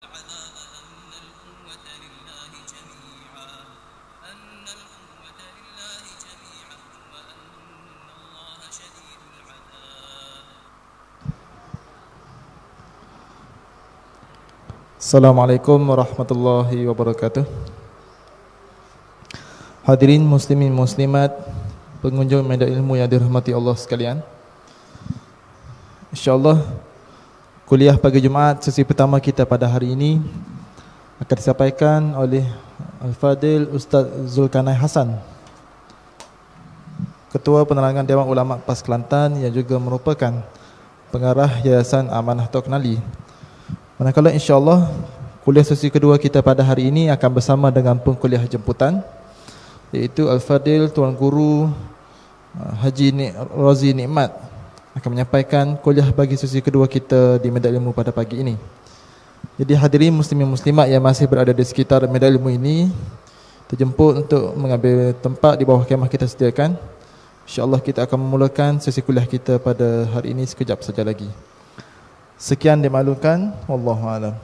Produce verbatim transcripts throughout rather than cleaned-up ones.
العذاب أن القوة لله جميعا أن القوة لله جميعا وأن الله شديد العذاب. Assalamualaikum warahmatullahi wabarakatuh. Hadirin muslimin muslimat, pengunjung media ilmu yang dirahmati Allah sekalian. InsyaAllah kuliah pagi Jumaat sesi pertama kita pada hari ini akan disampaikan oleh Al-Fadil Ustaz Zulkarnain Hassan, Ketua Penerangan Dewan Ulama PAS Kelantan, yang juga merupakan pengarah Yayasan Amanah Tok Kenali. Manakala insyaAllah kuliah sesi kedua kita pada hari ini akan bersama dengan pengkuliah jemputan, iaitu Al-Fadil Tuan Guru Haji Nik Razi Nikmat akan menyampaikan kuliah bagi sesi kedua kita di media ilmu pada pagi ini. Jadi hadirin muslimin muslimat yang masih berada di sekitar media ilmu ini terjemput untuk mengambil tempat di bawah kemah kita sediakan. InsyaAllah kita akan memulakan sesi kuliah kita pada hari ini sekejap saja lagi. Sekian dimaklumkan, wallahu a'lam.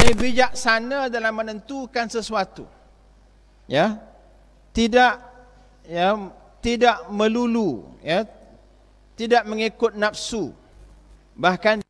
Ini bijaksana dalam menentukan sesuatu. Ya. Tidak ya, tidak melulu, ya. Tidak mengikut nafsu. Bahkan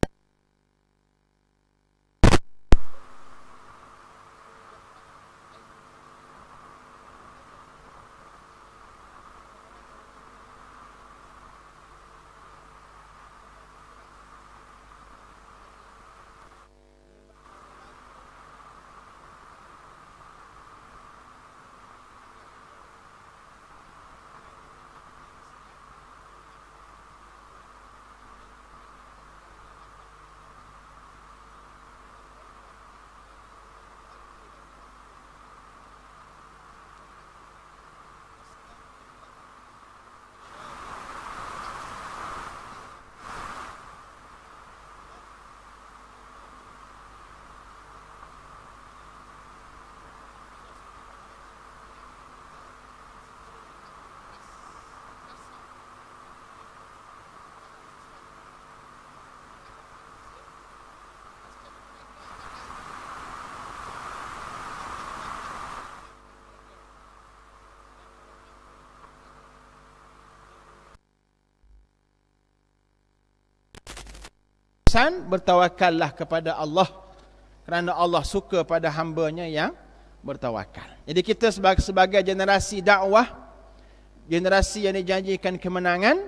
bertawakallah kepada Allah, kerana Allah suka pada hamba-Nya yang bertawakal. Jadi kita sebagai, sebagai generasi dakwah, generasi yang dijanjikan kemenangan,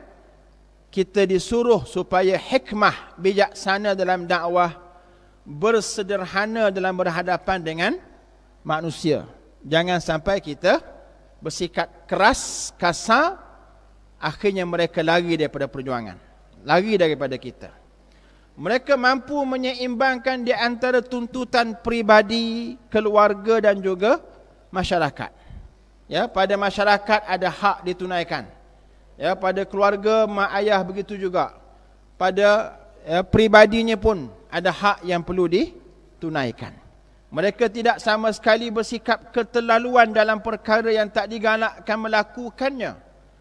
kita disuruh supaya hikmah, bijaksana dalam dakwah, bersederhana dalam berhadapan dengan manusia. Jangan sampai kita bersikap keras, kasar, akhirnya mereka lari daripada perjuangan, lari daripada kita. Mereka mampu menyeimbangkan di antara tuntutan pribadi, keluarga dan juga masyarakat. Ya, pada masyarakat ada hak ditunaikan. Ya, pada keluarga mak ayah begitu juga. Pada ya, pribadinya pun ada hak yang perlu ditunaikan. Mereka tidak sama sekali bersikap keterlaluan dalam perkara yang tak digalakkan melakukannya,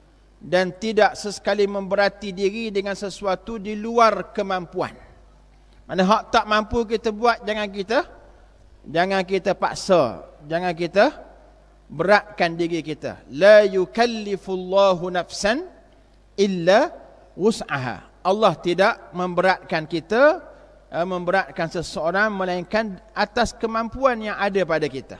dan tidak sesekali memberati diri dengan sesuatu di luar kemampuan. Mana hak tak mampu kita buat, jangan kita jangan kita paksa, jangan kita beratkan diri kita. La yukallifullahu nafsan illa wus'aha. Allah tidak memberatkan kita, memberatkan seseorang, melainkan atas kemampuan yang ada pada kita.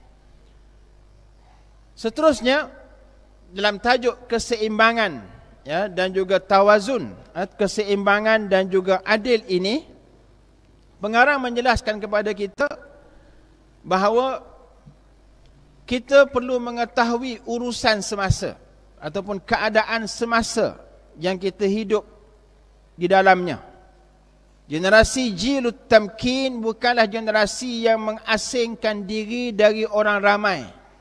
Seterusnya, dalam tajuk keseimbangan, ya, dan juga tawazun, keseimbangan dan juga adil ini, pengarang menjelaskan kepada kita bahawa kita perlu mengetahui urusan semasa ataupun keadaan semasa yang kita hidup di dalamnya. Generasi Jilut Tamkin bukanlah generasi yang mengasingkan diri dari orang ramai.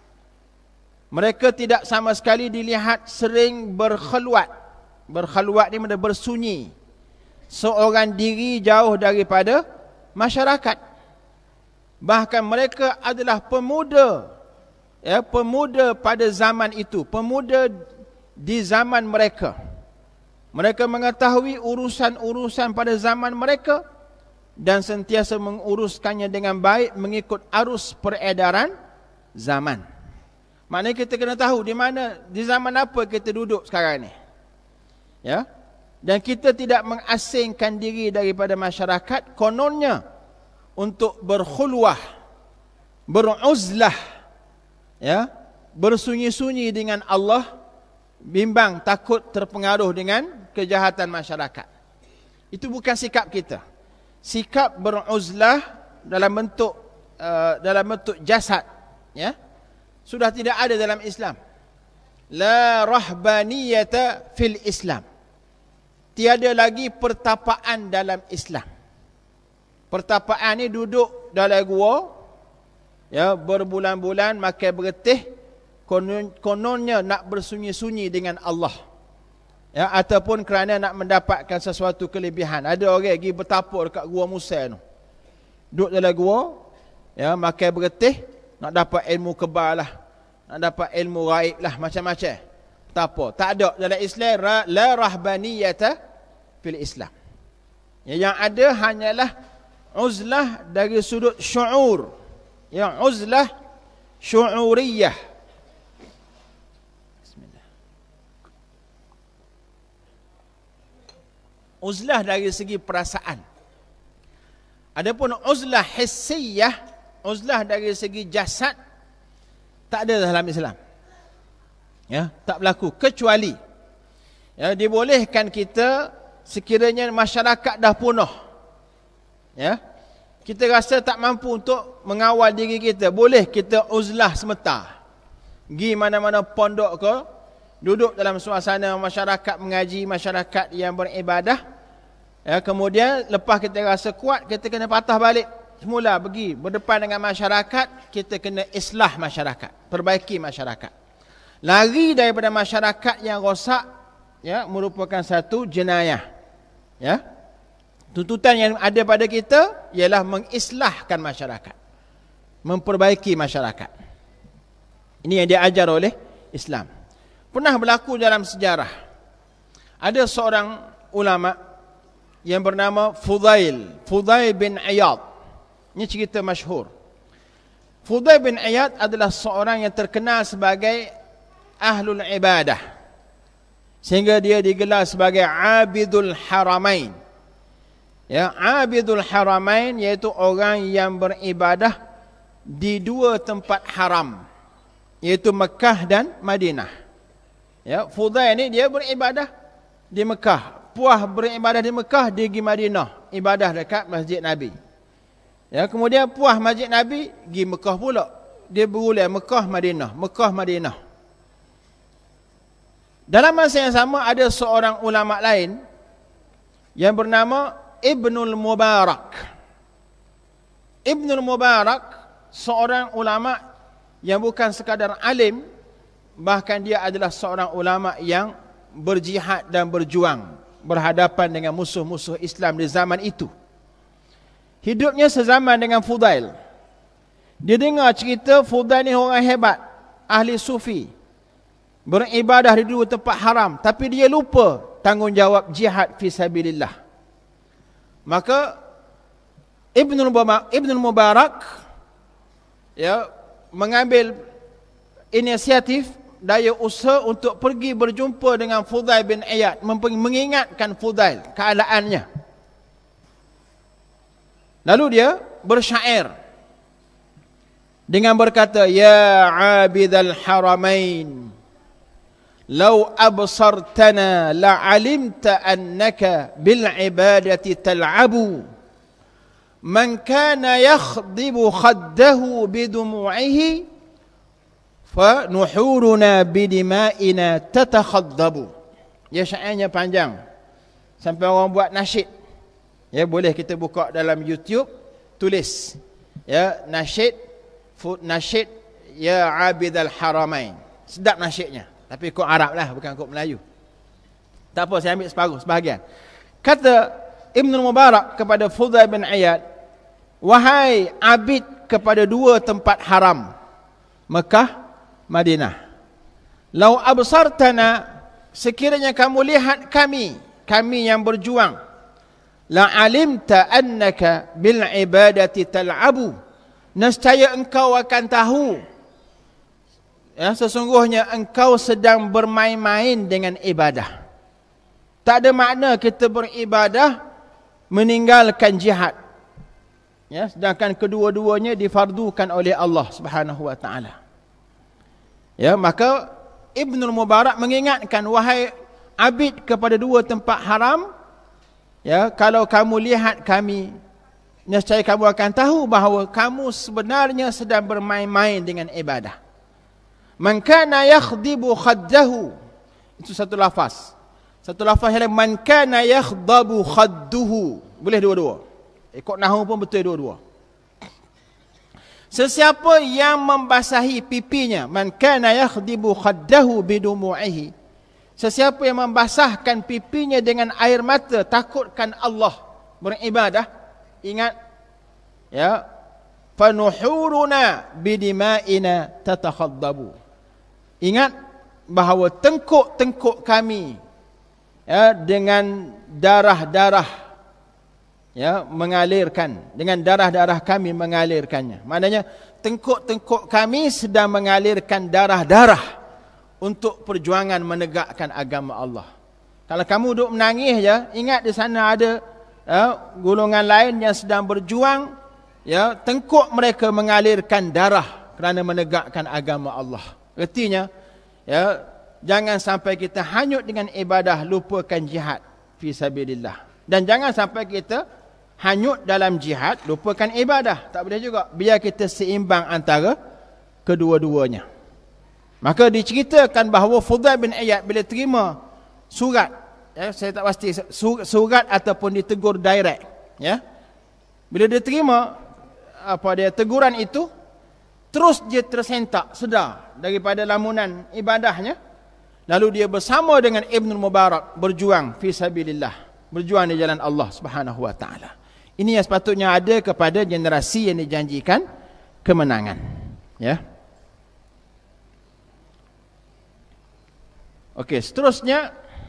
Mereka tidak sama sekali dilihat sering berkhaluat. Berkhaluat ni maksudnya bersunyi, seorang diri jauh daripada masyarakat. Bahkan mereka adalah pemuda, ya, pemuda pada zaman itu, pemuda di zaman mereka. Mereka mengetahui urusan-urusan pada zaman mereka dan sentiasa menguruskannya dengan baik mengikut arus peredaran zaman. Maknanya kita kena tahu di mana, di zaman apa kita duduk sekarang ni. Ya. Dan kita tidak mengasingkan diri daripada masyarakat, kononnya untuk berkhulwah, beruzlah, ya, bersunyi-sunyi dengan Allah, bimbang takut terpengaruh dengan kejahatan masyarakat. Itu bukan sikap kita. Sikap beruzlah dalam bentuk uh, dalam bentuk jasad, ya, sudah tidak ada dalam Islam. La rahbaniyata fil Islam. Tiada lagi pertapaan dalam Islam. Pertapaan ni duduk dalam gua, ya, berbulan-bulan makan beretih, konon, kononnya nak bersunyi-sunyi dengan Allah, ya, ataupun kerana nak mendapatkan sesuatu kelebihan. Ada orang pergi bertapa dekat gua Musa tu, duduk dalam gua, ya, makan beretih, nak dapat ilmu kebal lah, nak dapat ilmu gaib lah, macam-macam. Tak apa, tak ada dalam Islam. La rahbaniyata fil Islam. Yang ada hanyalah uzlah dari sudut syu'ur. Ya, uzlah syu'uriyah. Bismillah. Uzlah dari segi perasaan. Adapun uzlah hissiyah, uzlah dari segi jasad, tak ada dalam Islam. Ya, tak berlaku kecuali ya, dibolehkan kita sekiranya masyarakat dah punah. Ya. Kita rasa tak mampu untuk mengawal diri kita, boleh kita uzlah semata. Gi mana-mana pondok ke, duduk dalam suasana masyarakat mengaji, masyarakat yang beribadah. Ya, kemudian lepas kita rasa kuat, kita kena patah balik semula, pergi berdepan dengan masyarakat, kita kena islah masyarakat, perbaiki masyarakat. Lari daripada masyarakat yang rosak, ya, merupakan satu jenayah. Ya. Tuntutan yang ada pada kita ialah mengislahkan masyarakat, memperbaiki masyarakat. Ini yang diajar oleh Islam. Pernah berlaku dalam sejarah, ada seorang ulama yang bernama Fudail, Fudail bin Iyad. Ini cerita masyhur. Fudail bin Iyad adalah seorang yang terkenal sebagai ahlul ibadah, sehingga dia digelar sebagai Abidul Haramain. Ya, Abidul Haramain iaitu orang yang beribadah di dua tempat haram, iaitu Mekah dan Madinah. Ya, Fudail ni dia beribadah di Mekah, puas beribadah di Mekah, dia pergi Madinah, ibadah dekat Masjid Nabi. Ya, kemudian puas Masjid Nabi, pergi Mekah pula. Dia berulang Mekah Madinah, Mekah Madinah. Dalam masa yang sama ada seorang ulama lain yang bernama Ibnul Mubarak. Ibnul Mubarak seorang ulama yang bukan sekadar alim, bahkan dia adalah seorang ulama yang berjihad dan berjuang berhadapan dengan musuh-musuh Islam di zaman itu. Hidupnya sezaman dengan Fudail. Dia dengar cerita Fudail ni orang hebat, ahli sufi, beribadah di dua tempat haram, tapi dia lupa tanggungjawab jihad fi sabilillah. Maka Ibnul Mubarak, Ibnul Mubarak ya, mengambil inisiatif, daya usaha untuk pergi berjumpa dengan Fudail bin Iyad, mengingatkan Fudail keadaannya. Lalu dia bersyair dengan berkata, ya abidal haramain, law absartana la'alimta annaka bil ibadati tal'abu, man kana yakhdibu khaddahu bidumu'ihi fa nuhuruna bidima'ina tatakhaddabu. Ya, syairnya panjang sampai orang buat nasyid. Ya, boleh kita buka dalam YouTube, tulis ya, nasyid, nasyid ya abidal haramain. Sedap nasyidnya, tapi kod Arab lah, bukan kod Melayu. Tak apa, saya ambil separuh, sebahagian. Kata Ibnul Mubarak kepada Fudail bin Iyad, wahai abid kepada dua tempat haram, Mekah, Madinah, lau absartana, sekiranya kamu lihat kami, kami yang berjuang, la alimta annaka bil ibadati tal'abu, nescaya engkau akan tahu, ya, sesungguhnya engkau sedang bermain-main dengan ibadah. Tak ada makna kita beribadah meninggalkan jihad, ya, sedangkan kedua-duanya difardukan oleh Allah Subhanahu wa taala. Ya, maka Ibnul Mubarak mengingatkan, wahai abid kepada dua tempat haram, ya, kalau kamu lihat kami, nescaya kamu akan tahu bahawa kamu sebenarnya sedang bermain-main dengan ibadah. Man kana yakhdibu khaddahu, itu satu lafaz. Satu lafaz yang lain, man kana yakhdabu khadduhu, boleh dua-dua. Ikut nahwu pun betul dua-dua. Sesiapa yang membasahi pipinya, man kana yakhdibu khaddahu bidumu'ihi, sesiapa yang membasahkan pipinya dengan air mata, takutkan Allah, beribadah, ingat ya, fanuhuruna bidima'ina tatakhaddabu, ingat bahawa tengkuk-tengkuk kami, ya, dengan darah-darah ya, mengalirkan dengan darah-darah kami mengalirkannya. Maknanya tengkuk-tengkuk kami sedang mengalirkan darah-darah untuk perjuangan menegakkan agama Allah. Kalau kamu duduk menangis je, ingat di sana ada ya, golongan lain yang sedang berjuang, ya, tengkuk mereka mengalirkan darah kerana menegakkan agama Allah. Artinya, ya, jangan sampai kita hanyut dengan ibadah, lupakan jihad fi sabilillah. Dan jangan sampai kita hanyut dalam jihad, lupakan ibadah. Tak boleh juga. Biar kita seimbang antara kedua-duanya. Maka diceritakan bahawa Fudail bin Iyad bila terima surat, ya, saya tak pasti surat ataupun ditegur direct, ya. Bila dia terima apa dia teguran itu, terus dia tersentak sedar daripada lamunan ibadahnya. Lalu dia bersama dengan Ibnul Mubarak berjuang fi sabilillah, berjuang di jalan Allah Subhanahu wa taala. Ini yang sepatutnya ada kepada generasi yang dijanjikan kemenangan, ya. Okey, seterusnya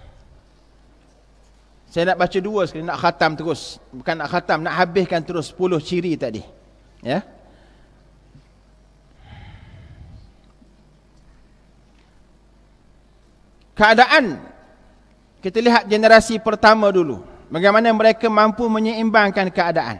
saya nak baca dua sekali, nak khatam terus. Bukan nak khatam, nak habiskan terus sepuluh ciri tadi, ya. Keadaan, kita lihat generasi pertama dulu, bagaimana mereka mampu menyeimbangkan keadaan.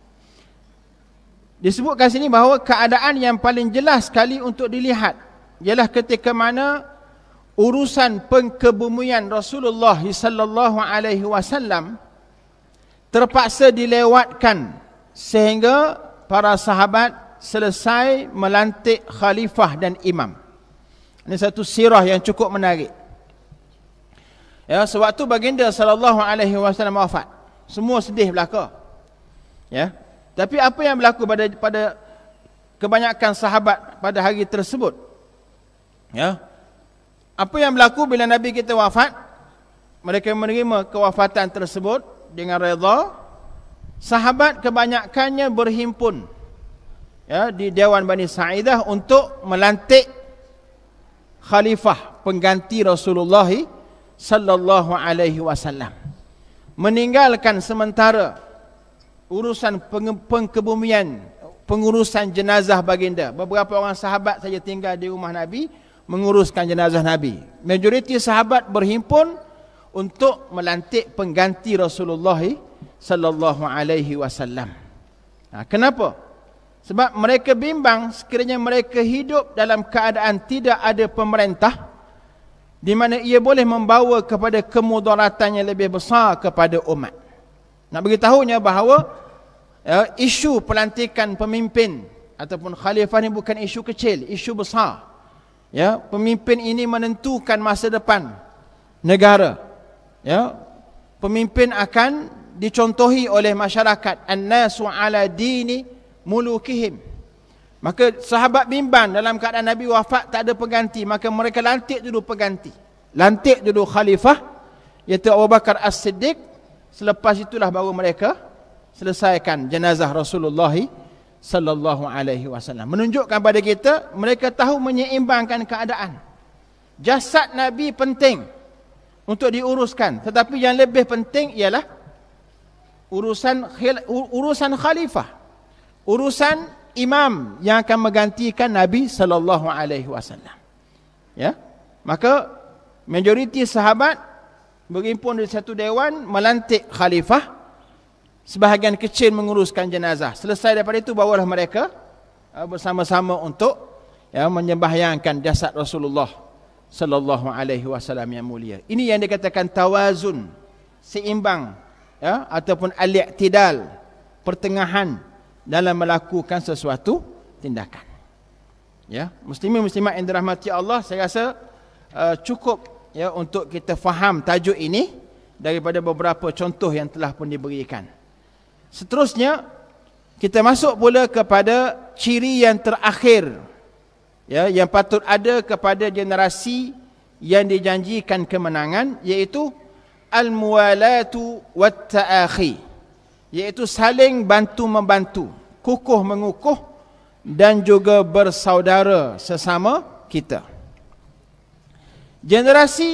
Disebutkan sini bahawa keadaan yang paling jelas sekali untuk dilihat ialah ketika mana urusan pengkebumian Rasulullah sallallahu alaihi wasallam terpaksa dilewatkan sehingga para sahabat selesai melantik khalifah dan imam. Ini satu sirah yang cukup menarik. Ya, sewaktu baginda sallallahu alaihi wasallam wafat, semua sedih belaka. Ya. Tapi apa yang berlaku pada pada kebanyakan sahabat pada hari tersebut? Ya. Apa yang berlaku bila Nabi kita wafat? Mereka menerima kewafatan tersebut dengan redha. Sahabat kebanyakannya berhimpun, ya, di Dewan Bani Sa'idah untuk melantik khalifah pengganti Rasulullah sallallahu alaihi wasallam. Meninggalkan sementara urusan pengkebumian, pengurusan jenazah baginda. Beberapa orang sahabat saja tinggal di rumah Nabi menguruskan jenazah Nabi. Majoriti sahabat berhimpun untuk melantik pengganti Rasulullah sallallahu alaihi wasallam. Nah, kenapa? Sebab mereka bimbang sekiranya mereka hidup dalam keadaan tidak ada pemerintah di mana ia boleh membawa kepada kemudaratan yang lebih besar kepada umat. Nak beritahunya bahawa ya, isu pelantikan pemimpin ataupun khalifah ini bukan isu kecil, isu besar. Ya, pemimpin ini menentukan masa depan negara. Ya, pemimpin akan dicontohi oleh masyarakat. An-nasu ala dini mulukihim. Maka sahabat bimbang dalam keadaan Nabi wafat tak ada pengganti, maka mereka lantik dulu pengganti. Lantik dulu khalifah, iaitu Abu Bakar As-Siddiq. Selepas itulah baru mereka selesaikan jenazah Rasulullah sallallahu alaihi wasallam. Menunjukkan pada kita mereka tahu menyeimbangkan keadaan. Jasad Nabi penting untuk diuruskan, tetapi yang lebih penting ialah urusan urusan khalifah, urusan imam yang akan menggantikan Nabi sallallahu alaihi wasallam. Ya, maka majoriti sahabat berhimpun di satu dewan melantik khalifah. Sebahagian kecil menguruskan jenazah. Selesai daripada itu barulah mereka uh, bersama-sama untuk ya, menyembahyangkan jasad Rasulullah sallallahu alaihi wasallam yang mulia. Ini yang dikatakan tawazun, seimbang, ya, ataupun al-i'tidal, pertengahan dalam melakukan sesuatu tindakan. Ya, muslimin muslimat yang dirahmati Allah, saya rasa uh, cukup ya untuk kita faham tajuk ini daripada beberapa contoh yang telah pun diberikan. Seterusnya kita masuk pula kepada ciri yang terakhir, ya, yang patut ada kepada generasi yang dijanjikan kemenangan, iaitu al-muwalatu wat-ta'akhi, iaitu saling bantu-membantu, kukuh-mengukuh dan juga bersaudara sesama kita. Generasi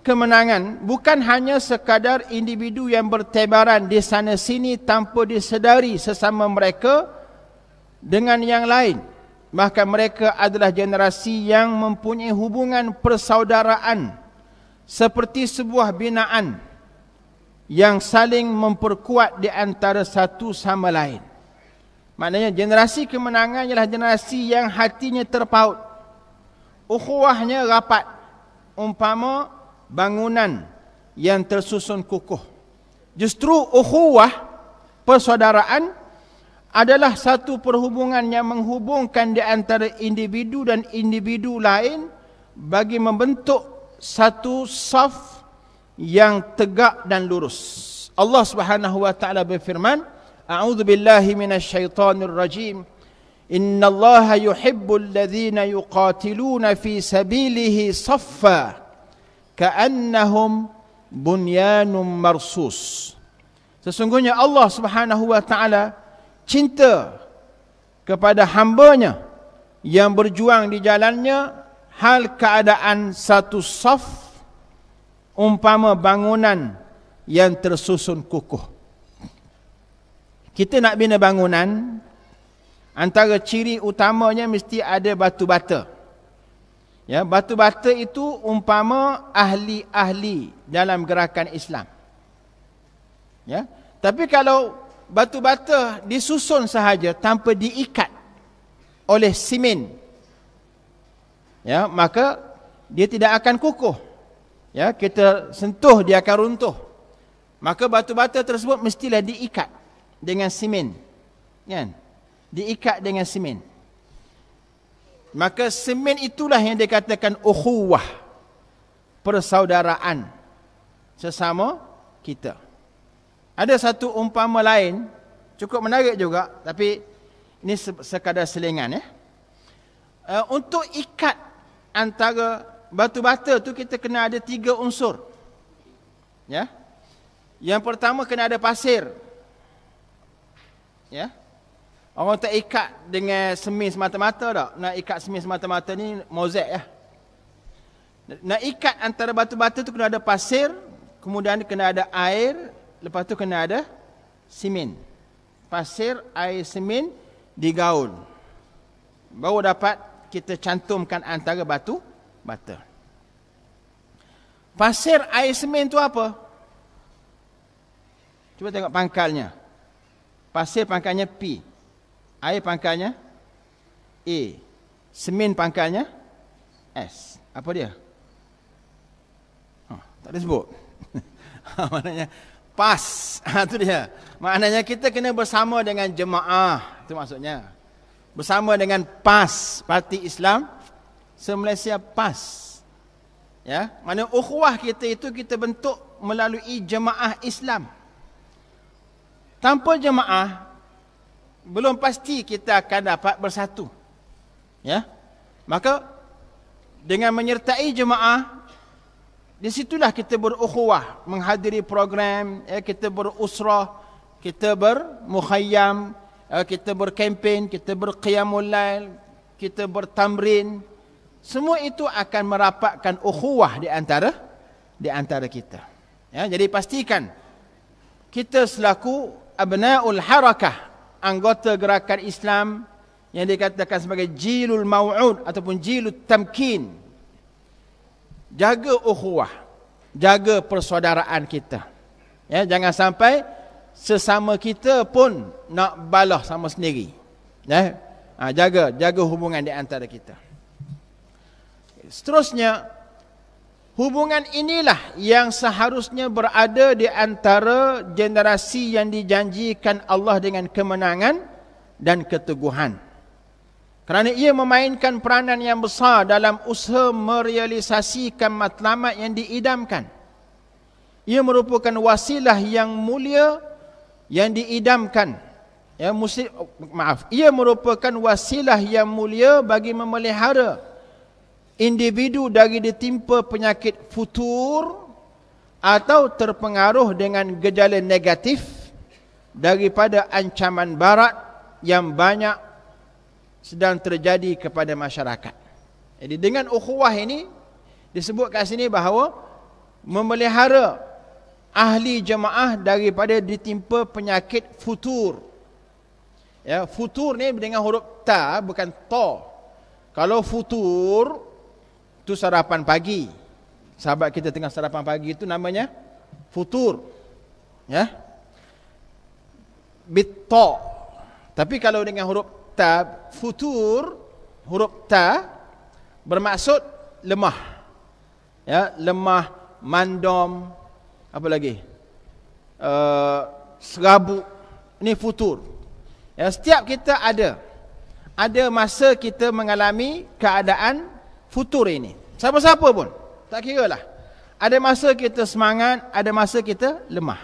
kemenangan bukan hanya sekadar individu yang bertebaran di sana sini tanpa disedari sesama mereka dengan yang lain. Bahkan mereka adalah generasi yang mempunyai hubungan persaudaraan seperti sebuah binaan yang saling memperkuat di antara satu sama lain. Maknanya generasi kemenangan ialah generasi yang hatinya terpaut, ukhuwahnya rapat, umpama bangunan yang tersusun kukuh. Justru ukhuwah, persaudaraan, adalah satu perhubungan yang menghubungkan di antara individu dan individu lain bagi membentuk satu saf yang tegak dan lurus. Allah Subhanahu wa taala berfirman, A'udzu billahi minasyaitonir rajim. Innallaha yuhibbul ladzina yuqatiluna fi sabilihi saffa ka'annahum bunyanun marsus. Sesungguhnya Allah Subhanahu wa taala cinta kepada hamba-Nya yang berjuang di jalannya hal keadaan satu saf umpama bangunan yang tersusun kukuh. Kita nak bina bangunan, antara ciri utamanya mesti ada batu bata. Ya, batu bata itu umpama ahli-ahli dalam gerakan Islam. Ya, tapi kalau batu bata disusun sahaja tanpa diikat oleh simen, ya, maka dia tidak akan kukuh. Ya, kita sentuh dia akan runtuh. Maka batu bata tersebut mestilah diikat dengan simen, kan? Diikat dengan simen. Maka semen itulah yang dikatakan ukhuwah, persaudaraan sesama kita. Ada satu umpama lain, cukup menarik juga, tapi ini sekadar selingan, ya. Uh, untuk ikat antara batu bata tu kita kena ada tiga unsur. Ya. Yang pertama kena ada pasir. Ya. Orang tak ikat dengan semen semata-mata tak. Nak ikat semen semata-mata ni mozaik, ya. Nak ikat antara batu bata tu kena ada pasir, kemudian kena ada air, lepas tu kena ada simen. Pasir, air, simen digaul. Baru dapat kita cantumkan antara batu bata. Pasir, air, simen tu apa? Cuba tengok pangkalnya. Pasir pangkalnya P. Air pangkalnya A. Semen pangkalnya S. Apa dia? Oh, tak ada sebut. Maknanya pas. Ha, tu dia. Maknanya kita kena bersama dengan jemaah. Itu maksudnya. Bersama dengan P A S, Parti Islam Se-Malaysia P A S. Ya, mana ukhuwah kita itu kita bentuk melalui jemaah Islam. Tanpa jemaah, belum pasti kita akan dapat bersatu. Ya. Maka dengan menyertai jemaah, di situlah kita berukhuwah, menghadiri program, ya, kita berusrah, kita bermukhayyam, ya, kita berkempen, kita berqiyamul lail, kita bertamrin. Semua itu akan merapatkan ukhuwah di antara di antara kita. Ya, jadi pastikan kita selaku abnaul harakah, anggota gerakan Islam yang dikatakan sebagai jilul mau'ud ataupun jilut tamkin, jaga ukhuwah, jaga persaudaraan kita. Ya, jangan sampai sesama kita pun nak balah sama sendiri. Ya, ha, jaga jaga hubungan di antara kita. Seterusnya, hubungan inilah yang seharusnya berada di antara generasi yang dijanjikan Allah dengan kemenangan dan keteguhan. Kerana ia memainkan peranan yang besar dalam usaha merealisasikan matlamat yang diidamkan. Ia merupakan wasilah yang mulia yang diidamkan. Ya, musi, maaf, ia merupakan wasilah yang mulia bagi memelihara individu dari ditimpa penyakit futur atau terpengaruh dengan gejala negatif daripada ancaman barat yang banyak sedang terjadi kepada masyarakat. Jadi dengan ukhuwah ini disebut kat sini bahawa memelihara ahli jemaah daripada ditimpa penyakit futur. Ya, futur ni dengan huruf ta, bukan to. Kalau futur tu sarapan pagi. Sahabat kita tengah sarapan pagi itu namanya futur. Ya. Bit-ta. Tapi kalau dengan huruf ta, futur, huruf ta bermaksud lemah. Ya, lemah, mandom, apa lagi? Uh, serabut. Ini futur. Ya, setiap kita ada ada masa kita mengalami keadaan futur ini. Siapa-siapa pun, tak kira lah. Ada masa kita semangat, ada masa kita lemah.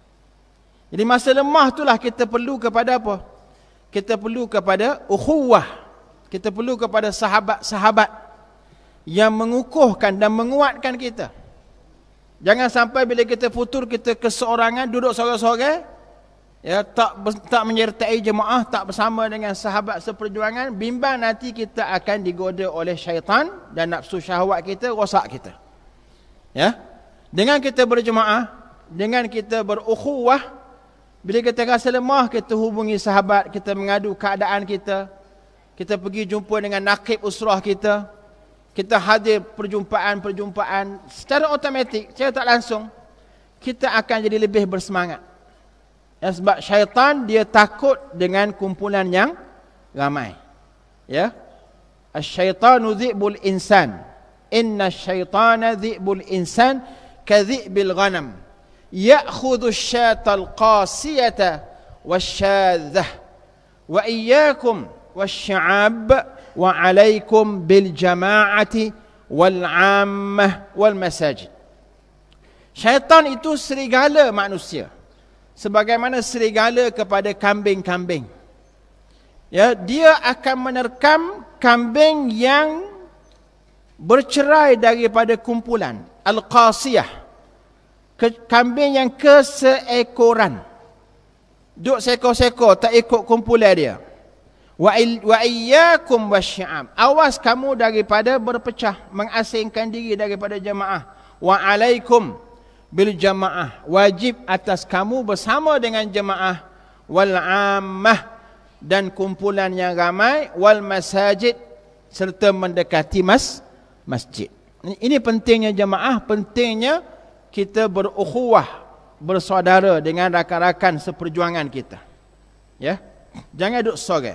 Jadi masa lemah itulah kita perlu kepada apa? Kita perlu kepada ukhuwah. Kita perlu kepada sahabat-sahabat yang mengukuhkan dan menguatkan kita. Jangan sampai bila kita futur, kita keseorangan, duduk sorang-sorang, ya, tak tak menyertai jemaah, tak bersama dengan sahabat seperjuangan, bimbang nanti kita akan digoda oleh syaitan dan nafsu syahwat kita rosak kita. Ya. Dengan kita berjemaah, dengan kita berukhuwah, bila kita rasa lemah, kita hubungi sahabat, kita mengadu keadaan kita, kita pergi jumpa dengan nakib usrah kita, kita hadir perjumpaan-perjumpaan, secara automatik, secara tak langsung, kita akan jadi lebih bersemangat. Ya, sebab syaitan dia takut dengan kumpulan yang ramai. Ya. Asy-syaitanu dhi'bul insan. Inna syaitana dhi'bul insan kadhi'bil ghanam. Ya'khudhu asy-syatal qasiyata wasyadzah. Wa iyyakum wasy'ab wa 'alaikum bil jama'ati wal 'ammah wal masajid. Syaitan itu serigala manusia. Sebagaimana serigala kepada kambing-kambing. Ya, dia akan menerkam kambing yang bercerai daripada kumpulan. Al-qasiyah. Kambing yang keseekoran. Duk sekor-sekor, tak ikut kumpulan dia. Wa iyyakum wasy'am. Awas kamu daripada berpecah, mengasingkan diri daripada jemaah. Wa 'alaikum bil jamaah, wajib atas kamu bersama dengan jemaah, wal ammah, dan kumpulan yang ramai, wal masajid, serta mendekati mas masjid. Ini pentingnya jemaah, pentingnya kita berukhuwah, bersaudara dengan rakan-rakan seperjuangan kita. Ya, jangan duduk sorang.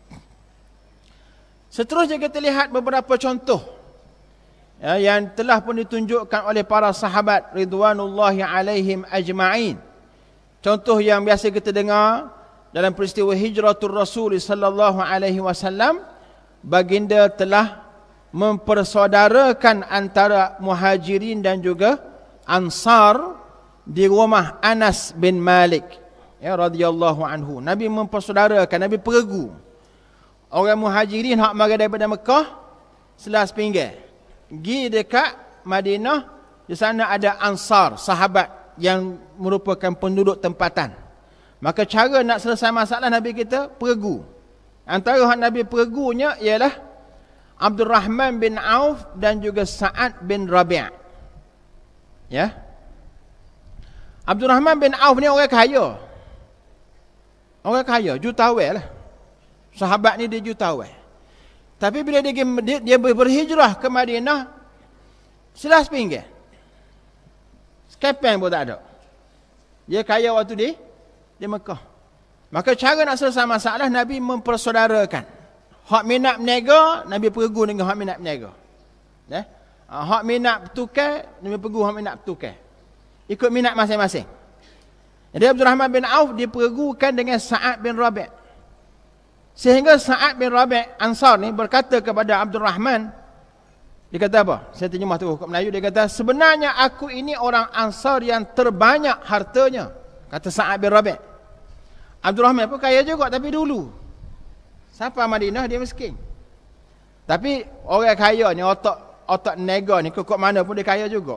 Seterusnya kita lihat beberapa contoh, ya, yang telah pun ditunjukkan oleh para sahabat ridwanullahi alaihim ajma'in. Contoh yang biasa kita dengar dalam peristiwa hijratul Rasul sallallahu alaihi wasallam, baginda telah mempersaudarakan antara muhajirin dan juga ansar di rumah Anas bin Malik, ya, radhiyallahu anhu. Nabi mempersaudarakan, Nabi peregu orang muhajirin hak mari daripada Mekah selas pinggir, pergi dekat Madinah. Di sana ada ansar, sahabat yang merupakan penduduk tempatan. Maka cara nak selesai masalah Nabi kita peregu. Antara hak Nabi peregunya ialah Abdul Rahman bin Auf dan juga Sa'ad bin Rabi'. Ya. Abdul Rahman bin Auf ni orang kaya. Orang kaya, jutawan lah. Sahabat ni dia jutawan. Tapi bila dia, dia, dia berhijrah ke Madinah, selas pinggir. Sekepeng pun tak ada. Dia kaya waktu di, di Mekah. Maka cara nak selesai masalah, Nabi mempersaudarakan. Hak minat berniaga, Nabi pergu dengan hak minat berniaga. Ya? Hak minat bertukar, Nabi pergu hak minat bertukar. Ikut minat masing-masing. Jadi Abdul Rahman bin Auf dipergukan dengan Sa'ad bin Rabi'. Sehingga Sa'ad bin Rabi' Ansar ni berkata kepada Abdul Rahman, dia kata apa? Saya terjemah tu kat Melayu, dia kata, sebenarnya aku ini orang Ansar yang terbanyak hartanya. Kata Sa'ad bin Rabi'. Abdul Rahman pun kaya juga, tapi dulu sampai Madinah dia miskin. Tapi orang kaya ni, otak otak nega ni, kekok mana pun dia kaya juga.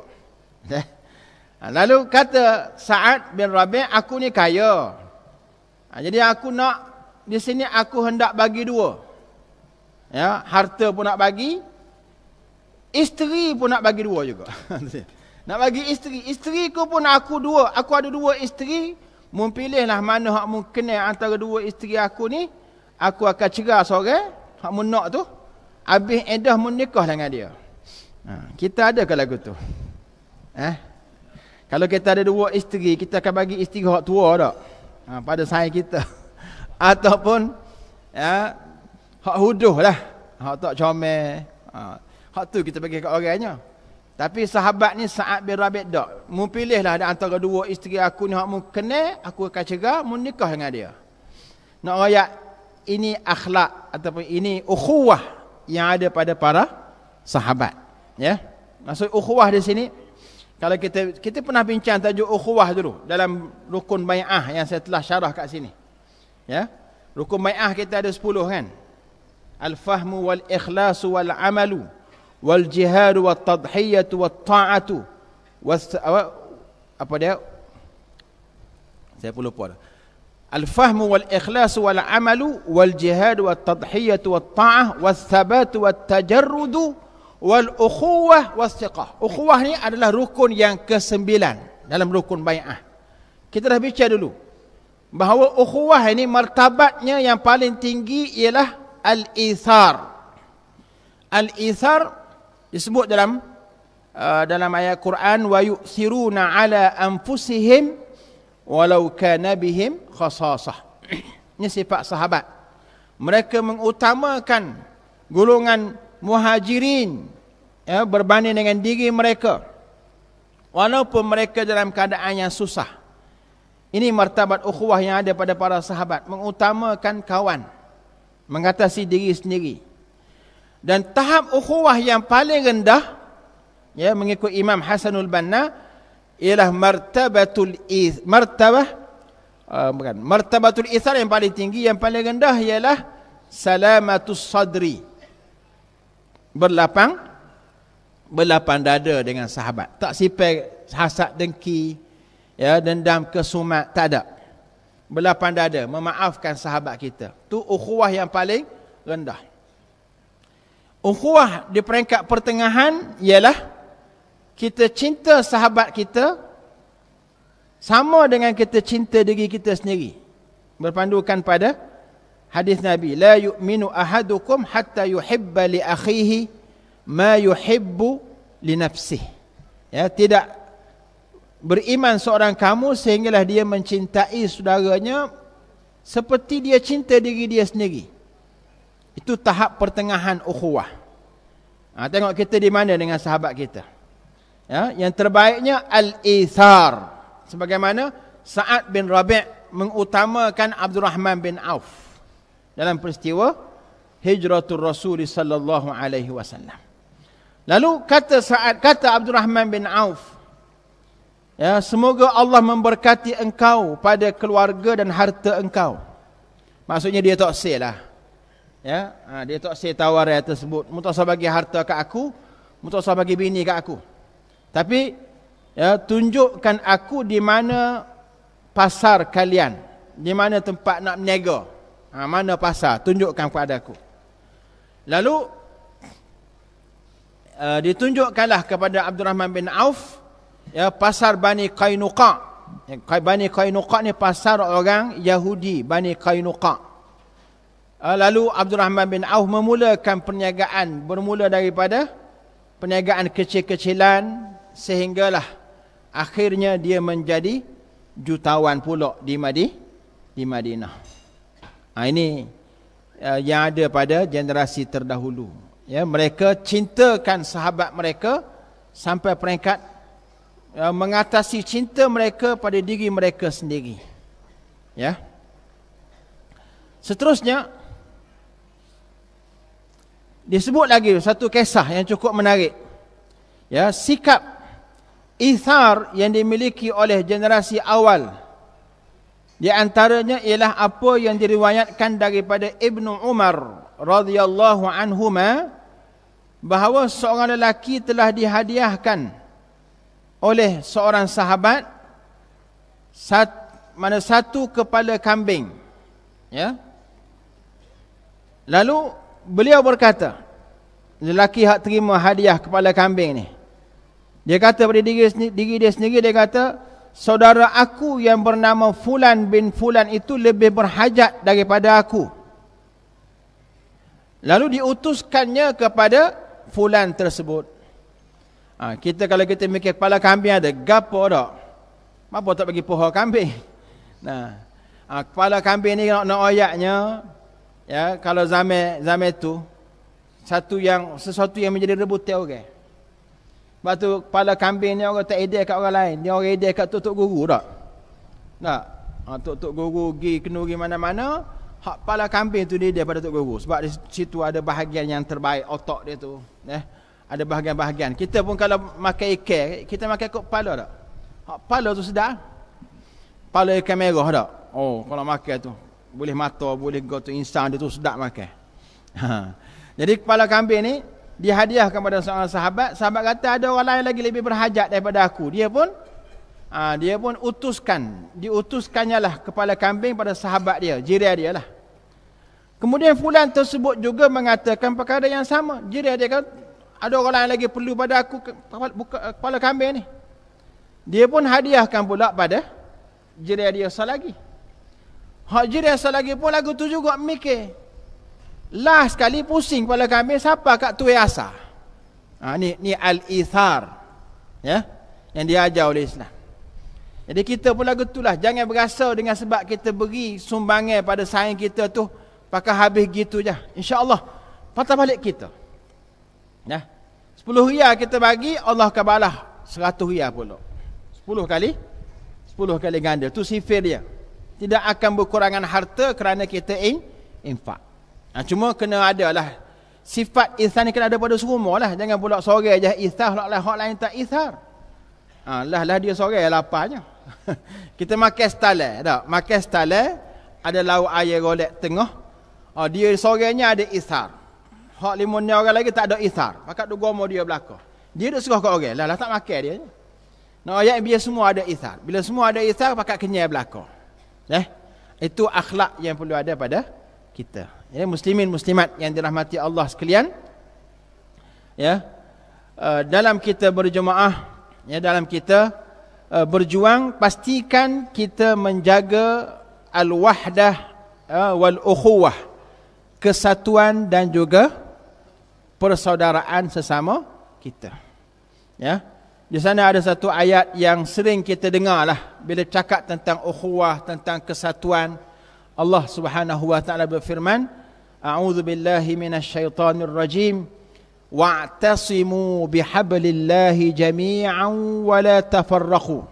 Lalu kata Sa'ad bin Rabi', aku ni kaya. Jadi aku nak, di sini aku hendak bagi dua. Ya, harta pun nak bagi, isteri pun nak bagi dua juga. Nak bagi isteri. Isteri ku pun aku dua. Aku ada dua isteri. Mun pilihlah mana hak mun kenal antara dua isteri aku ni. Aku akan cerai seorang. Hak mun nak tu. Habis edah mun nikah dengan dia. Ha, kita ada ke lagu tu? Eh? Kalau kita ada dua isteri, kita akan bagi isteri hak tua tak? Ha, pada saya kita. Ataupun ya, hak huduh lah. Hak tak comel. Ha, hak tu kita bagi kat orangnya. Tapi sahabat ni Sa'ad bin Rabi' tak. Mu pilihlah ada antara dua isteri aku ni hak mu kenal, aku akan cerai, mu nikah dengan dia. Nak rakyat ini akhlak ataupun ini ukhuwah yang ada pada para sahabat. Ya. Maksud ukhuwah di sini, kalau kita kita pernah bincang tajuk ukhuwah dulu dalam rukun bai'ah yang saya telah syarah kat sini. Ya. Rukun bai'ah kita ada sepuluh kan. Al-fahmu wal ikhlasu wal amalu wal jihadu wat tadhiyatu wat ta'atu was apa dia? Saya pun lupa dah. Al-fahmu wal ikhlasu wal amalu wal jihadu wat tadhiyatu wat ta'ah was thabatu wat tajarrudu wal ukhuwah was thiqah. Ukhuwah ni adalah rukun yang kesembilan dalam rukun bai'ah. Kita dah bincang dulu bahawa ukhuwah ini martabatnya yang paling tinggi ialah al-ithar. Al-ithar disebut dalam uh, dalam ayat Quran, wa yu'thiruna ala anfusihim walau kana bihim khasasah. Ini sifat sahabat. Mereka mengutamakan golongan muhajirin ya, berbanding dengan diri mereka walaupun mereka dalam keadaan yang susah. Ini martabat ukhuwah yang ada pada para sahabat, mengutamakan kawan, mengatasi diri sendiri. Dan tahap ukhuwah yang paling rendah ya, mengikut Imam Hasanul Banna ialah martabatul ith martabah uh, bukan martabatul ithar yang paling tinggi. Yang paling rendah ialah salamatus sadri, berlapang berlapang dada dengan sahabat, tak sipai hasad dengki ya, dendam kesumat, tak ada. Berlapang dada, memaafkan sahabat kita. Tu ukhuwah yang paling rendah. Ukhuwah di peringkat pertengahan ialah kita cinta sahabat kita sama dengan kita cinta diri kita sendiri. Berpandukan pada hadis Nabi, la yu'minu ahadukum hatta yuhibba li akhihi ma yuhibbu li nafsihi. Ya, tidak beriman seorang kamu sehinggalah dia mencintai saudaranya seperti dia cinta diri dia sendiri. Itu tahap pertengahan ukhuwah. Ha, tengok kita di mana dengan sahabat kita. Ya, yang terbaiknya al-ithar. Sebagaimana Sa'ad bin Rabi' mengutamakan Abdurrahman bin Auf dalam peristiwa hijratul Rasul sallallahu alaihi wasallam. Lalu kata Sa'ad, kata Abdurrahman bin Auf, ya, semoga Allah memberkati engkau pada keluarga dan harta engkau. Maksudnya dia tak sel lah. Ya, ha, dia tak sel tawaran tersebut. Mu tak usah bagi harta kat aku, mu tak usah bagi bini kat aku. Tapi ya, tunjukkan aku di mana pasar kalian, di mana tempat nak berniaga. Ha, mana pasar, tunjukkan kepada aku. Lalu uh, ditunjukkanlah kepada Abdurrahman bin Auf ya, pasar Bani Qainuqa. Bani Qainuqa ni pasar orang Yahudi, Bani Qainuqa. Lalu Abdurrahman bin Auf memulakan perniagaan, bermula daripada perniagaan kecil-kecilan sehinggalah akhirnya dia menjadi jutawan pula di Madi, di Madinah. Ha, ini uh, yang ada pada generasi terdahulu. Ya, mereka cintakan sahabat mereka sampai peringkat uh, mengatasi cinta mereka pada diri mereka sendiri. Ya. Seterusnya disebut lagi satu kisah yang cukup menarik. Ya, sikap ithar yang dimiliki oleh generasi awal. Di antaranya ialah apa yang diriwayatkan daripada Ibnu Umar radhiyallahu anhuma bahawa seorang lelaki telah dihadiahkan oleh seorang sahabat sat, mana satu kepala kambing. Ya. Lalu beliau berkata, lelaki hak terima hadiah kepala kambing ni, Dia kata pada diri, diri dia sendiri, dia kata, saudara aku yang bernama Fulan bin Fulan itu lebih berhajat daripada aku. Lalu diutuskannya kepada Fulan tersebut. Ha, kita kalau kita mikir kepala kambing ada, gapo tak? Apa tak bagi pohon kambing? Nah, ha, kepala kambing ni nak, nak ayatnya, ya, kalau zaman zaman tu satu yang sesuatu yang menjadi rebutan orang. Okay. Sebab tu kepala kambing ni orang tak edek kat orang lain. Dia orang edek kat tok-tok guru tak? Tak. Ha, tok-tok guru pergi kenuri mana-mana, hak kepala kambing tu dia daripada tok guru. Sebab di situ ada bahagian yang terbaik otak dia tu. Eh? Ada bahagian-bahagian. Kita pun kalau makan ikan, kita makan kot kepala tak? Hak kepala tu sedap. Kepala ikan merah tak? Oh, kalau makan tu boleh mata, boleh go tu instan dia tu sedap makan. Ha. Jadi kepala kambing ni dihadiahkan kepada seorang sahabat. Sahabat kata ada orang lain lagi lebih berhajat daripada aku. Dia pun aa, dia pun utuskan, diutuskannya lah kepala kambing pada sahabat dia, jiran dia lah. Kemudian Fulan tersebut juga mengatakan perkara yang sama. Jiran dia kata ada orang lain lagi perlu pada aku kepala kambing ni. Dia pun hadiahkan pula pada jiran dia selagi. Hak jiran selagi pun lagu tu juga mikir. Last sekali pusing kepala kambing siapa kat tuai asar. Ha, ni ni al-ithar. Ya, yang diajar oleh Islam. Jadi kita pun lagu itulah, jangan berasa dengan sebab kita beri sumbangan pada saing kita tu pakai habis gitu je. Insya-Allah patah balik kita. Ya. sepuluh riyal kita bagi, Allah akan balas seratus riyal pula. sepuluh kali sepuluh kali ganda. Tu sifir dia. Tidak akan berkurangan harta kerana kita in, infak. Ha, cuma kena ada lah sifat ihsan ni, kena ada pada semua lah. Jangan pula sore je ihsan, hak lain tak ihsan. Ha, lah lah dia sore laparnya. Kita makan stalai, tak? Makan stalai ada lauk air golek tengah. Ha, dia sorenya ada ihsan. Hak limunnya orang lagi tak ada ihsan. Pakat tu gomo dia belakang. Dia duk serah kat orang. Lah lah tak makan dia. Nak ayat biar semua ada ihsan. Bila semua ada ihsan pakat kenyai belakang. Eh? Itu akhlak yang perlu ada pada kita. Ya, muslimin muslimat yang dirahmati Allah sekalian. Ya. Uh, dalam kita berjemaah, ya, dalam kita uh, berjuang, pastikan kita menjaga al-wahdah uh, wal ukhuwah, kesatuan dan juga persaudaraan sesama kita. Ya. Di sana ada satu ayat yang sering kita dengarlah bila cakap tentang ukhuwah, tentang kesatuan. Allah Subhanahu wa taala berfirman, a'udzu billahi minasyaitonir rajim, wa'tasimu bihablillahi jami'an wa la tafarraqu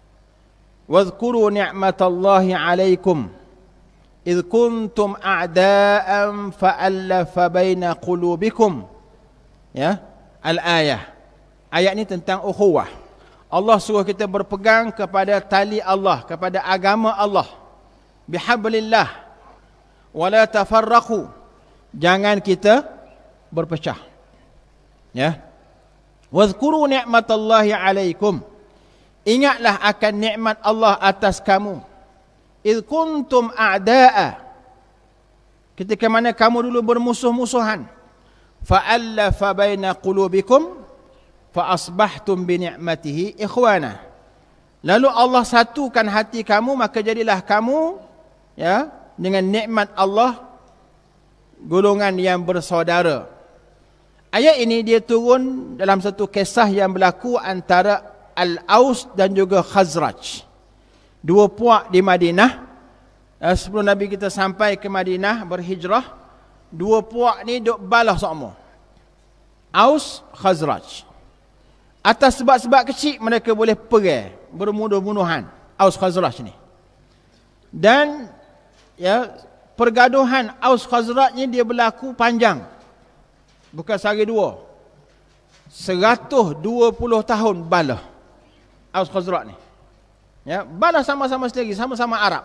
wadhkuru ni'matallahi 'alaikum idh kuntum a'da'an fa'alafa baina qulubikum. Ya, al-ayah. Ayat ni tentang ukhuwah. Allah suruh kita berpegang kepada tali Allah, kepada agama Allah. Bihablillah wala tafarraqu. Jangan kita berpecah. Ya. Wadhkuru ni'matallahi 'alaikum. Ingatlah akan nikmat Allah atas kamu. Idh kuntum a'da'a. Ketika mana kamu dulu bermusuh-musuhan. Fa'alafa baina qulubikum fa asbahtum bi ni'matihi ikhwana. Lalu Allah satukan hati kamu, maka jadilah kamu, ya, dengan nikmat Allah golongan yang bersaudara. Ayat ini dia turun dalam satu kisah yang berlaku antara Al-Aus dan juga Khazraj. Dua puak di Madinah. Sebelum Nabi kita sampai ke Madinah berhijrah, dua puak ni duk balah sama. Aus, Khazraj. Atas sebab-sebab kecil mereka boleh perang, bermunuh-munuhan, Aus Khazraj ni. Dan ya, pergaduhan Aus Khazraj ni dia berlaku panjang. Bukan sehari dua. seratus dua puluh tahun balah Aus Khazraj ni. Ya, balah sama-sama sendiri, sama-sama Arab.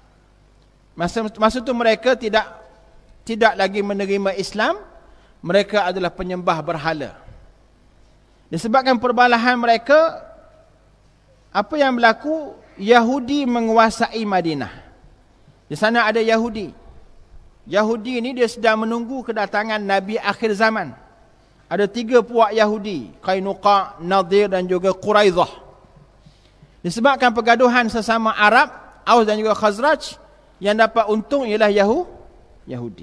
Masa masa tu mereka tidak tidak lagi menerima Islam, mereka adalah penyembah berhala. Disebabkan perbalahan mereka, apa yang berlaku? Yahudi menguasai Madinah. Di sana ada Yahudi. Yahudi ini dia sedang menunggu kedatangan Nabi akhir zaman. Ada tiga puak Yahudi, Qainuqa, Nadir dan juga Quraidah. Disebabkan pergaduhan sesama Arab, Aus dan juga Khazraj, yang dapat untung ialah Yahu, Yahudi.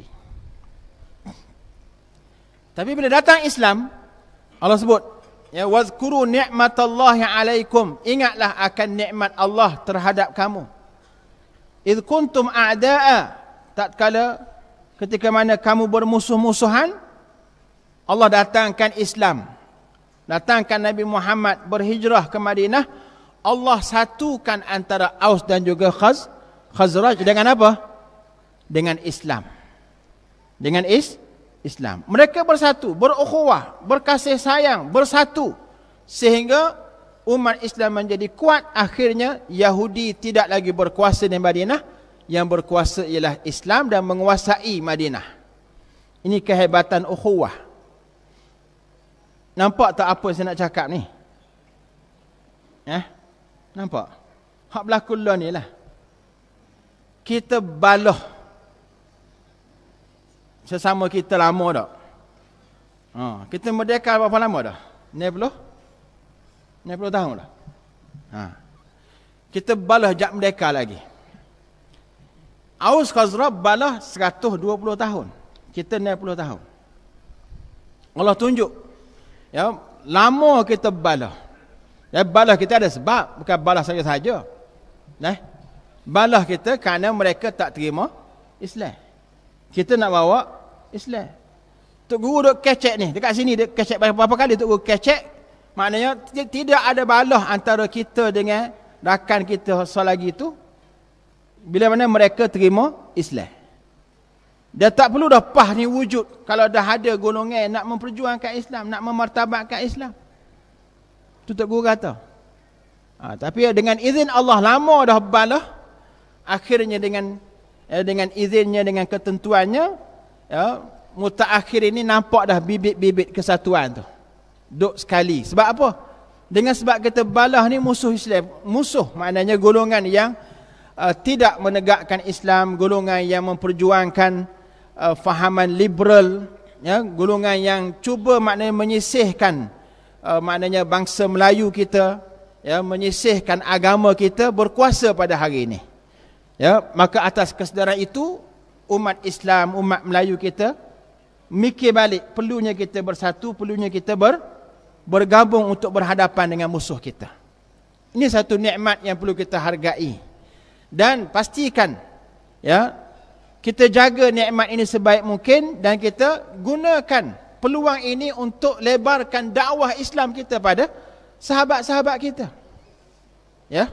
Tapi bila datang Islam, Allah sebut, ya, wazkuru ni'matallahi alaikum, ingatlah akan nikmat Allah terhadap kamu. Idh kuntum a'da'a, tatkala ketika mana kamu bermusuh-musuhan, Allah datangkan Islam, datangkan Nabi Muhammad berhijrah ke Madinah. Allah satukan antara Aus dan juga Khaz, Khazraj dengan apa? Dengan Islam. Dengan is, Islam. Mereka bersatu, berukhuwah, berkasih sayang, bersatu. Sehingga umat Islam menjadi kuat. Akhirnya Yahudi tidak lagi berkuasa di Madinah. Yang berkuasa ialah Islam dan menguasai Madinah. Ini kehebatan ukhuwah. Nampak tak apa saya nak cakap ni? Eh? Nampak? Hak berlaku lah ni lah. Kita baloh sesama kita lama tak? Ha, kita merdeka berapa lama dah? enam puluh? enam puluh tahun dah. Ha. Kita baloh jak merdeka lagi. Aus Khazraj baloh seratus dua puluh tahun. Kita enam puluh tahun. Allah tunjuk. Ya, lama kita baloh. Ya, balah kita ada sebab, bukan balah saja-saja. Nah, balah kita kerana mereka tak terima Islam. Kita nak bawa Islam. Tok Guru duk kecek ni, dekat sini dia kecek berapa kali Tok Guru kecek, maknanya tidak ada balah antara kita dengan rakan kita selagi itu bila mana mereka terima Islam. Dia tak perlu dah pah ni wujud kalau dah ada golongan nak memperjuangkan Islam, nak memartabatkan Islam. Itu Tok Guru kata. Ha, tapi dengan izin Allah lama dah balah, akhirnya dengan eh, dengan izinnya, dengan ketentuannya, ya, mutaakhir ini nampak dah bibit-bibit kesatuan tu. Duk sekali. Sebab apa? Dengan sebab kita balah ni musuh Islam. Musuh maknanya golongan yang uh, tidak menegakkan Islam, golongan yang memperjuangkan uh, fahaman liberal, ya, golongan yang cuba maknanya menyisihkan Uh, maknanya bangsa Melayu kita, ya, menyisihkan agama kita, berkuasa pada hari ini. Ya, maka atas kesedaran itu umat Islam, umat Melayu kita mikir balik perlunya kita bersatu, perlunya kita ber, bergabung untuk berhadapan dengan musuh kita. Ini satu nikmat yang perlu kita hargai. Dan pastikan, ya, kita jaga nikmat ini sebaik mungkin dan kita gunakan peluang ini untuk lebarkan dakwah Islam kita pada sahabat-sahabat kita. Ya.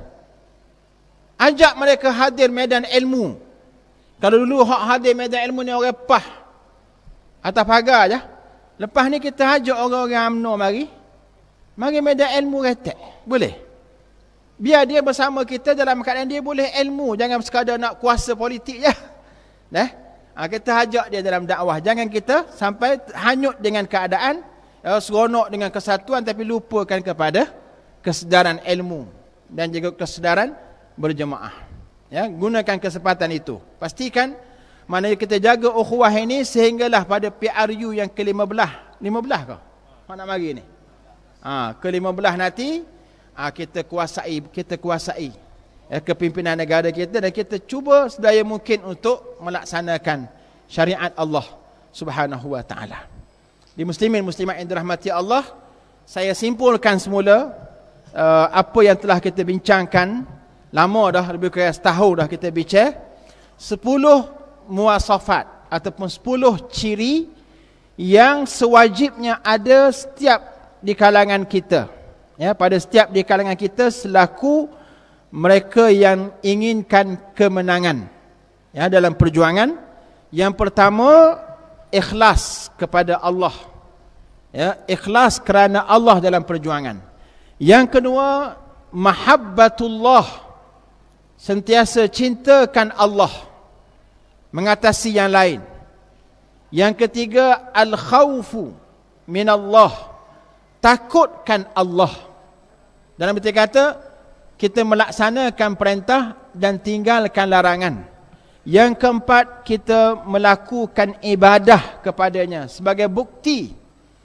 Ajak mereka hadir medan ilmu. Kalau dulu hak hadir medan ilmu ni orang pah atas pagar je. Lepas ni kita ajak orang-orang UMNO mari. Mari medan ilmu retak. Boleh. Biar dia bersama kita dalam keadaan dia boleh ilmu, jangan sekadar nak kuasa politik je. Nah. Ha, kita ajak dia dalam dakwah. Jangan kita sampai hanyut dengan keadaan, ya, seronok dengan kesatuan tapi lupakan kepada kesedaran ilmu dan juga kesedaran berjemaah. Ya, gunakan kesempatan itu. Pastikan mana kita jaga ukhuwah ini sehinggalah pada P R U yang ke lima belas. lima belas ke? Mana nak mari ni? Ha, ke lima belas nanti ha, kita kuasai, kita kuasai ya, kepimpinan negara kita dan kita cuba sedaya mungkin untuk melaksanakan syariat Allah Subhanahu wa taala. Di muslimin muslimat yang dirahmati Allah, saya simpulkan semula uh, apa yang telah kita bincangkan. Lama dah, lebih kurang setahun dah kita bincang sepuluh muwasafat ataupun sepuluh ciri yang sewajibnya ada setiap di kalangan kita. Ya, pada setiap di kalangan kita selaku mereka yang inginkan kemenangan, ya, dalam perjuangan. Yang pertama, ikhlas kepada Allah. Ya, ikhlas kerana Allah dalam perjuangan. Yang kedua, mahabbatullah. Sentiasa cintakan Allah mengatasi yang lain. Yang ketiga, al-khawfu minallah. Takutkan Allah. Dalam arti kata, kita melaksanakan perintah dan tinggalkan larangan. Yang keempat, kita melakukan ibadah kepadanya sebagai bukti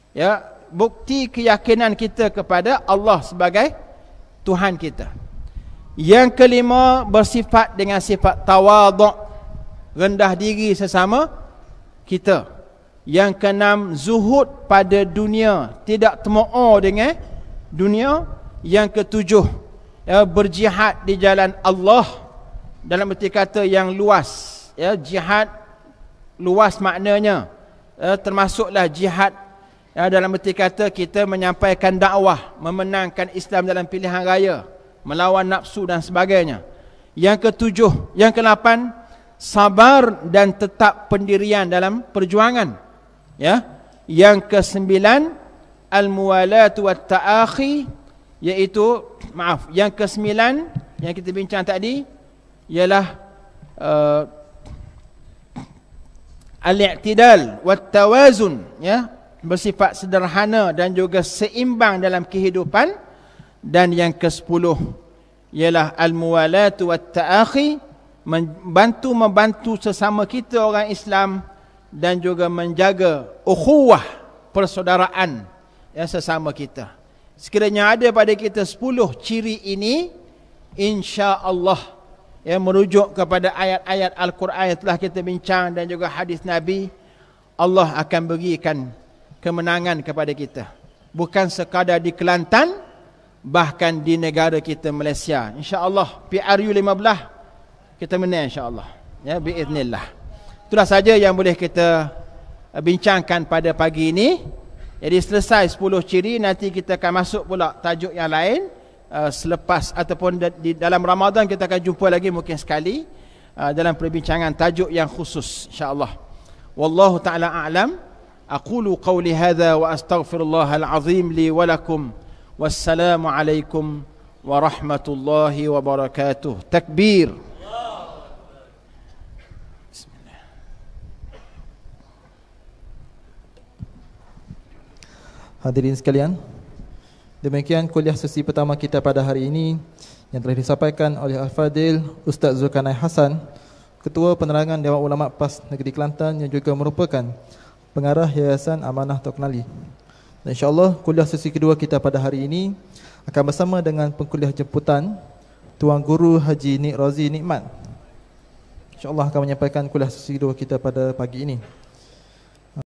Ya, bukti keyakinan kita kepada Allah sebagai Tuhan kita. Yang kelima, bersifat dengan sifat tawaduk, rendah diri sesama kita. Yang keenam, zuhud pada dunia, tidak temo'or dengan dunia. Yang ketujuh, ya, berjihad di jalan Allah dalam erti kata yang luas. Ya, jihad luas maknanya, ya, termasuklah jihad, ya, dalam erti kata kita menyampaikan dakwah, memenangkan Islam dalam pilihan raya, melawan nafsu dan sebagainya. Yang ketujuh, yang kelapan, sabar dan tetap pendirian dalam perjuangan. Ya, yang kesembilan, al-muwalatu wat-ta'akhi, iaitu maaf, yang kesembilan yang kita bincang tadi ialah uh, al-i'tidal wat-tawazun, ya, bersifat sederhana dan juga seimbang dalam kehidupan. Dan yang kesepuluh ialah al-muwalatu wat-ta'akhi, membantu membantu sesama kita orang Islam dan juga menjaga ukhuwah, persaudaraan, ya, sesama kita. Sekiranya ada pada kita sepuluh ciri ini, insya-Allah, ya, merujuk kepada ayat-ayat Al-Quran yang telah kita bincang dan juga hadis Nabi, Allah akan berikan kemenangan kepada kita. Bukan sekadar di Kelantan, bahkan di negara kita Malaysia. InsyaAllah P R U lima belas kita menang insyaAllah, ya, biiznillah. Itulah saja yang boleh kita bincangkan pada pagi ini. Jadi selesai sepuluh ciri, nanti kita akan masuk pula tajuk yang lain. Uh, selepas ataupun di dalam Ramadan kita akan jumpa lagi mungkin sekali uh, dalam perbincangan tajuk yang khusus insya-Allah. Wallahu taala a'lam. Aqulu qawli hadza wa astaghfirullahal azim li wa lakum. Wassalamu alaikum warahmatullahi wabarakatuh. Takbir. Bismillah. Hadirin sekalian, demikian kuliah sesi pertama kita pada hari ini yang telah disampaikan oleh Al-Fadil Ustaz Zulkarnain Hassan, Ketua Penerangan Dewan Ulama PAS Negeri Kelantan, yang juga merupakan pengarah Yayasan Amanah Tok Kenali. Dan insya-Allah kuliah sesi kedua kita pada hari ini akan bersama dengan pengkuliah jemputan Tuan Guru Haji Nik Razi Nikmat. Insya-Allah akan menyampaikan kuliah sesi kedua kita pada pagi ini.